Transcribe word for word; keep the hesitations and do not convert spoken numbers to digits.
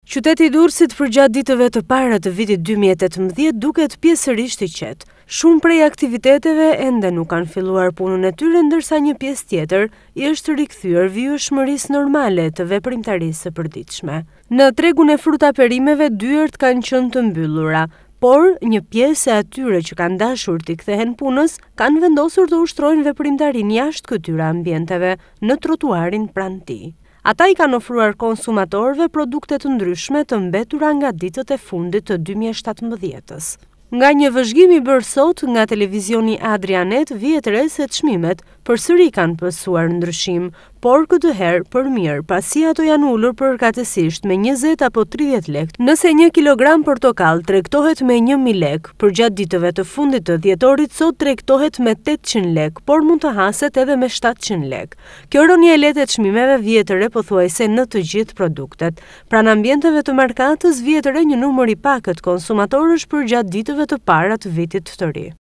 Qyteti i Durrësit përgjatë ditëve të para të vitit dy mijë e tetëmbëdhjetë duket pjesërisht i qetë. Shumë prej aktiviteteve ende nuk kanë filluar punën e tyre, ndërsa një pjesë tjetër i është rikthyer vijshmërisë normale të veprimtarisë së përditshme. Në tregun e fruta perimeve dyert kanë qenë të mbyllura, por një pjesë e atyre që kanë dashur t'i kthehen punës kanë vendosur të ushtrojnë veprimtarinë jashtë këtyre ambienteve, në trotuarin pranë tij. Ata i kanë ofruar konsumatorëve produkte të ndryshme të mbetura nga ditët e fundit të dy mijë e shtatëmbëdhjetës. Nga një vëzhgim i bërë sot nga televizioni Adrianet, vihet re se çmimet përsëri kanë pësuar ndryshim, por këtë herë për mirë, pasi ato janë ulur përkatësisht me njëzet apo tridhjetë lekë. Nëse një kilogram portokall tregtohet me një mijë lekë, përgjatë ditëve të fundit të dhjetorit sot tregtohet me tetëqind lekë, por mund të haset edhe me shtatëqind lekë. Kjo ronje e lehtë e çmimeve vjet re pothuajse në të gjithë produktet. Pranë ambienteve të markatës vjet re një numër i pakët konsumatorësh përgjatë ditëve të para të vitit të ri.